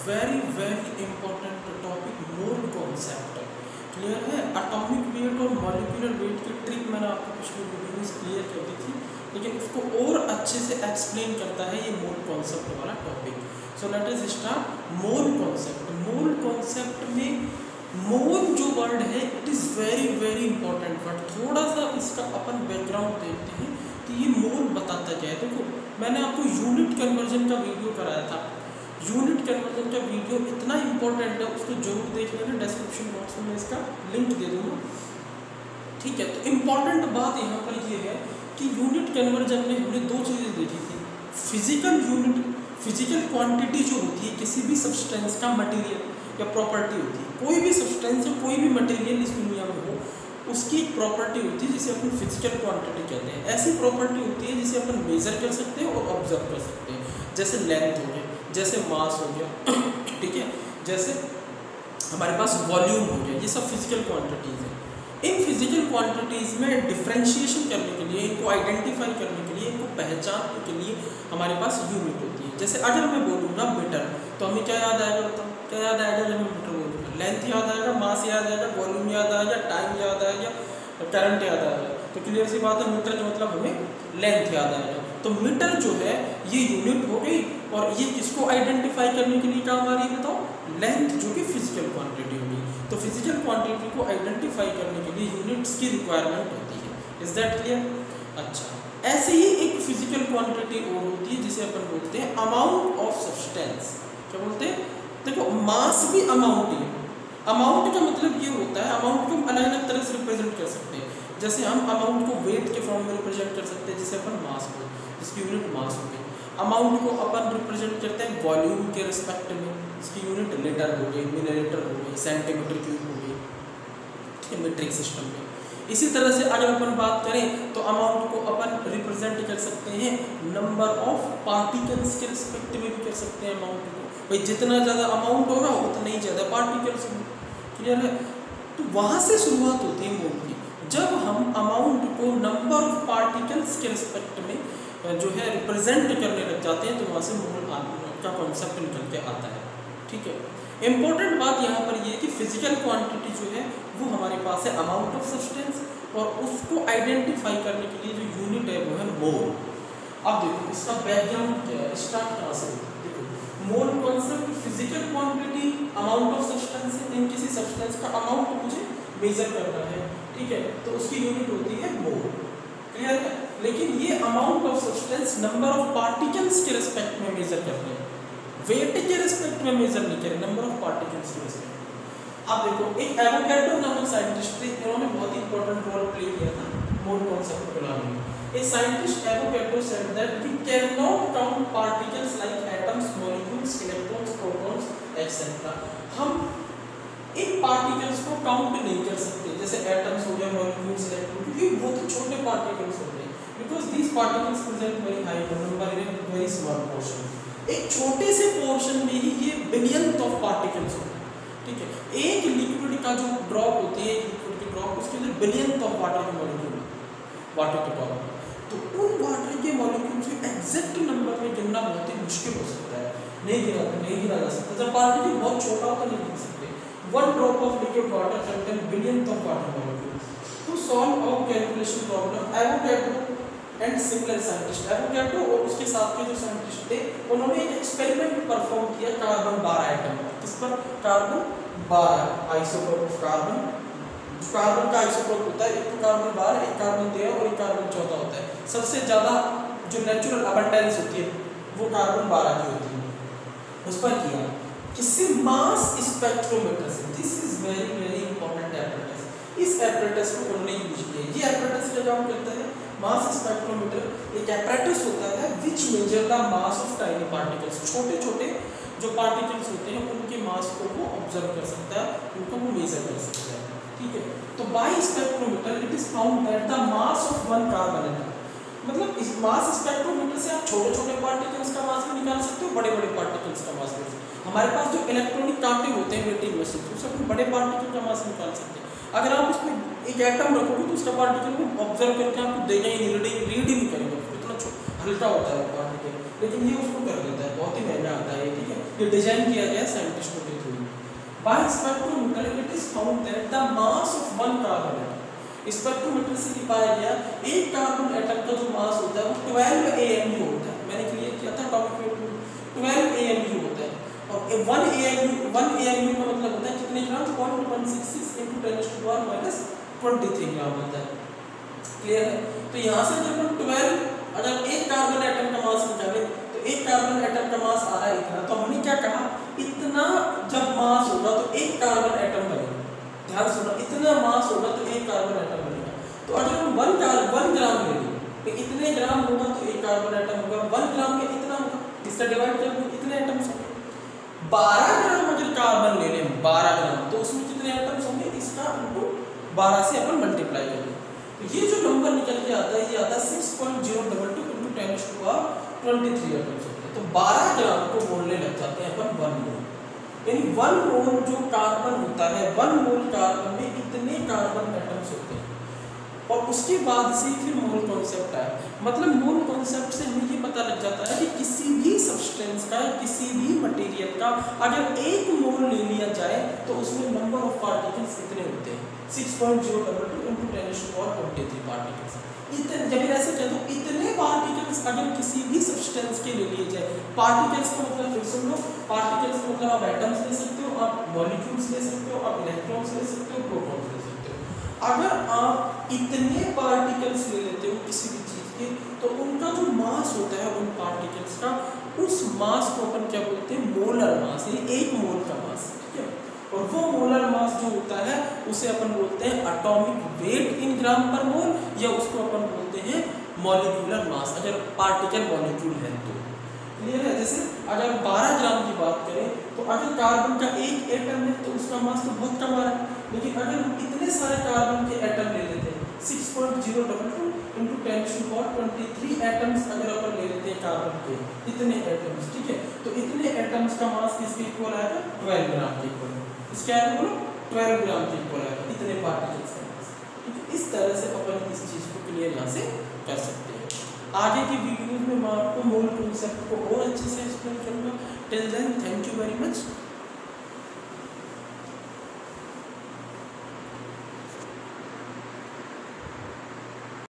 Very very important topic mole concept. Clear है? Atomic weight और molecular weight की trick मैंने आपको पिछले वीडियो में क्लियर कर दी थी, लेकिन उसको और अच्छे से एक्सप्लेन करता है ये मोल कॉन्सेप्ट वाला topic. So let us start mole concept. Mole concept में मोल जो वर्ड है it is very very important word. थोड़ा सा इसका अपन बैकग्राउंड देखते हैं कि ये मोल बताता क्या है। देखो मैंने आपको यूनिट कन्वर्जन का वीडियो कराया था। यूनिट कन्वर्जन का वीडियो इतना इंपॉर्टेंट है, उसको जरूर देख लेना। डिस्क्रिप्शन बॉक्स में इसका लिंक दे दूँगा, ठीक है। तो इम्पॉर्टेंट बात यहाँ पर ये है कि यूनिट कन्वर्जन में हमने दो चीज़ें देखी थी। फिजिकल यूनिट, फिजिकल क्वांटिटी जो होती है किसी भी सब्सटेंस का मटेरियल या प्रॉपर्टी होती है। कोई भी सब्सटेंस या कोई भी मटेरियल इस दुनिया में हो उसकी एक प्रॉपर्टी होती है जिसे अपन फिजिकल क्वांटिटी कहते हैं। ऐसी प्रॉपर्टी होती है जिसे अपन मेजर कर सकते हैं और ऑब्जर्व कर सकते हैं, जैसे लेंथ हो गया, जैसे मास हो गया, ठीक है, जैसे हमारे पास वॉल्यूम हो गया। ये सब फिजिकल क्वांटिटीज़ हैं। इन फिजिकल क्वांटिटीज़ में डिफरेंशिएशन करने के लिए, इनको आइडेंटिफाई करने के लिए, इनको पहचानने के लिए हमारे पास यूनिट होती है। जैसे अगर मैं बोलूँगा मीटर तो हमें क्या याद आएगा? बताओ क्या याद आएगा जब मैं मीटर बोलूँगा? लेंथ याद आएगा, मास याद आएगा, वॉल्यूम याद आएगा, टाइम याद आएगा, करंट याद आएगा। तो क्लियर सी बात है, मीटर का मतलब हमें लेंथ याद आएगा। तो मीटर जो है ये यूनिट हो गई, और ये किसको आइडेंटिफाई करने के लिए काम आ रही है? बताओ, लेंथ जो कि फिजिकल क्वांटिटी होगी। तो फिजिकल क्वांटिटी को आइडेंटिफाई करने के लिए यूनिट्स की रिक्वायरमेंट होती है। Is that clear? अच्छा, ऐसे ही एक फिजिकल क्वांटिटी और होती है जिसे अपन बोलते हैं अमाउंट ऑफ सब्सटेंस। क्या बोलते हैं? देखो मास भी अमाउंट ही है। अमाउंट का मतलब ये होता है, अमाउंट को हम अलग अलग तरह से रिप्रेजेंट कर सकते हैं। जैसे हम अमाउंट को वेट के फॉर्म में रिप्रेजेंट कर सकते हैं, जिसे अपन मास को, जिसकी यूनिट मास होगी। अमाउंट को अपन रिप्रेजेंट करते हैं वॉल्यूम के रिस्पेक्ट में, इसकी यूनिट लीटर हो गई, मिलीलीटर हो गई, सेंटीमीटर क्यूब हो गई, मीट्रिक सिस्टम में। इसी तरह से अगर अपन बात करें तो अमाउंट को अपन रिप्रेजेंट कर सकते हैं नंबर ऑफ पार्टिकल्स के रिस्पेक्ट में भी कर सकते हैं अमाउंट को। भाई जितना ज़्यादा अमाउंट होगा उतने ही ज़्यादा पार्टिकल्स होंगे। क्लियर है? तो वहाँ से शुरुआत होती है मोल की। जब हम अमाउंट को नंबर ऑफ पार्टिकल्स के रिस्पेक्ट में जो है रिप्रेजेंट करने लग जाते हैं तो वहाँ से मोल का कॉन्सेप्ट निकल के आता है, ठीक है। इंपॉर्टेंट बात यहाँ पर ये है कि फिजिकल क्वांटिटी जो है वो हमारे पास है अमाउंट ऑफ सब्सटेंस, और उसको आइडेंटिफाई करने के लिए जो यूनिट है वो है मोल। अब देखो इसका बैकग्राउंड क्या है, स्टार्ट कहाँ से? देखो mole concept physical quantity amount of substance है। इन किसी सब्सटेंस का अमाउंट मुझे मेजर करना है, ठीक है, तो उसकी यूनिट होती है मोल। क्लियर है? लेकिन ये amount of substance number of particles के रिस्पेक्ट में मेजर कर रहे हैं, वेट के रिस्पेक्ट में मेजर नहीं करें, नंबर ऑफ पार्टिकल्स के रिस्पेक्ट। अब देखो एक एवोगैड्रो नामक साइंटिस्ट थे, इन्होंने बहुत ही इंपॉर्टेंट रोल प्ले किया था मोल कॉन्सेप्ट को लाने में। A scientist Avogadro said that we can not count particles like atoms, molecules, electrons, protons etcetera. हम इन पार्टिकल्स को काउंट नहीं कर सकते, जैसे एटम्स हो गया, मॉलिक्यूल्स, इलेक्ट्रॉन, क्योंकि बहुत ही छोटे पार्टिकल्स होते हैं। Because these particles present very high number in very small portion. एक छोटे से पोर्शन में ही ये बिलियन ऑफ पार्टिकल्स होते हैं, ठीक है। एक लिक्विड का जो ड्रॉप होती है, लिक्विड की ड्रॉप, उसके अंदर बिलियन ऑफ वाटर के मॉलिक्यूल, वाटर के ड्रॉप। तो उन वाटर के मॉलिक्यूल्स के एग्जैक्ट नंबर में गिनना बहुत ही मुश्किल हो सकता है, नहीं गिना जा सकता। जब पार्टिकल बहुत छोटा होता नहीं गिन सकते। One drop of liquid water contain billion of water molecules. To solve our calculation problem Avogadro and similar scientist, Avogadro और उसके साथ के जो साइंटिस्ट थे उन्होंने एक एक्सपेरिमेंट परफॉर्म किया कार्बन 12 एटम पर। किस पर? Carbon 12 isotope of carbon. जो कार्बन का आइसोटोप होता है, एक तो कार्बन 12, एक कार्बन 13 और एक कार्बन 14 होता है। सबसे ज़्यादा जो नेचुरल अबंडेंस होती है वो कार्बन 12 की होती है। उस पर किया किसी मास स्पेक्ट्रोमीटर से। This is very very important apparatus. इस एपरेटस को उन्होंने यूज किया। ये एपरेटस क्या काम करता है? मास स्पेक्ट्रोमीटर एक एपरेटस होता है which measure the mass of tiny particles. छोटे छोटे जो पार्टिकल्स होते हैं उनके मास को वो ऑब्जर्व कर सकता है, उनको वो मेजर कर सकता है, ठीक है। तो by spectrometer it is found that the mass of one carbon atom, मतलब इस मास स्पेक्ट्रोमीटर से आप छोटे छोटे पार्टिकल्स का मास भी निकाल सकते हो, बड़े बड़े पार्टिकल्स का मास भी। हमारे पास जो इलेक्ट्रॉनिक कांटे होते हैं वेटिंग मशीन, उससे हम बड़े पार्टिकल का मास निकाल सकते हैं। अगर आप उसमें एक एटम रखोगे तो उसका पार्टिकल को ऑब्जर्व करके आपको देगा ही नहीं, रीड ही नहीं करेगा, इतना हल्का होता है वो पार्टिकल, लेकिन ये उसको कर देता है, बहुत ही महंगा आता है, ठीक है। ये डिजाइन किया गया साइंटिस्टों के थ्रू। By spectrometer it is found that the mass of one carbon atom, spectrometer से पाया गया एक कार्बन एटम का जो मास होता है वो 12 AMU होता है। मैंने क्लियर किया था टॉपिक में 12 AMU होता है। और 1 AMU का मतलब होता है कितने ग्राम, 0.166 × 10⁻23 ग्राम होता है। क्लियर है? तो यहाँ से जब हम 12 अगर एक कार्बन एटम का मास निकाले तो एक कार्बन एटम का मास आ रहा है इतना, तो हमने क्या कहा इतना जब मास होगा तो एक कार्बन एटम बनेगा। ध्यान सुनो, इतना मास होगा तो एक कार्बन एटम बनेगा। तो अगर हम 1 ग्राम ले लें तो इतने ग्राम होगा तो एक कार्बन एटम होगा। 1 ग्राम में इतना होगा, इसका डिवाइड कर दो इतने एटम्स होंगे। 12 ग्राम अगर कार्बन ले लें 12 ग्राम तो उसमें कितने एटम्स होंगे, इसका इनटू 12 से अपन मल्टीप्लाई करेंगे। तो ये जो नंबर निकल के आता है ये आता है 6.022 × 10⁻23 एटम्स होते हैं। तो 12 ग्राम को बोलने लग जाते हैं अपन 1 मोल, यानी 1 मोल जो कार्बन होता है 1 मोल कार्बन में इतने कार्बन एटम्स होते हैं। और उसके बाद से फिर मोल कॉन्सेप्ट आया। मतलब मोल कॉन्सेप्ट से हमें ये पता लग जाता है कि किसी भी सब्सटेंस का किसी भी मटेरियल का अगर 1 मोल ले लिया जाए तो उसमें नंबर ऑफ पार्टिकल्स कितने होते हैं, 6.022 × 10⁻23 पार्टिकल्स। इतने जब ऐसे कहते हो इतने पार्टिकल्स अगर किसी भी सब्सटेंस के ले लिए जाए, पार्टिकल्स का मतलब फिर सुन लो, पार्टिकल्स का मतलब आप एटम्स ले सकते हो, आप मॉलिक्यूल्स ले सकते हो, आप इलेक्ट्रॉन्स ले सकते हो, प्रोटॉन्स ले सकते हो। अगर आप इतने पार्टिकल्स ले लेते हो किसी भी चीज़ के तो उनका जो मास होता है उन पार्टिकल्स का, उस मास को अपन क्या बोलते हैं, मोलर मास, यानी 1 मोल का मास। ठीक है? और वो मोलर मास जो होता है उसे अपन बोलते हैं एटॉमिक वेट इन ग्राम पर मोल, या उसको अपन बोलते हैं मॉलिक्यूलर मास अगर पार्टिकल मॉलिक्यूल है तो। क्लियर है? जैसे अगर 12 ग्राम की बात करें तो अगर कार्बन का एक एटम है तो उसका मास तो बहुत कम आ रहा है, लेकिन अगर हम इतने सारे कार्बन के एटम ले लेते हैं 6.022 × 10⁻23 एटम्स अगर अपन ले लेते हैं कार्बन के इतने एटम्स, ठीक है, तो इतने एटम्स का मास किसके इक्वल आएगा, 12 ग्राम के इक्वल। इसके आगे बोलो 12 ग्राम के इक्वल आएगा इतने पार्टिकल्स का मास। ठीक है? इस तरह से अपन इस चीज़ को क्लियर यहाँ से कर सकते हैं। आगे की वीडियोज में मैं आपको मोल कॉन्सेप्ट को और अच्छे से एक्सप्लेन करूँगा। Till then thank you very much.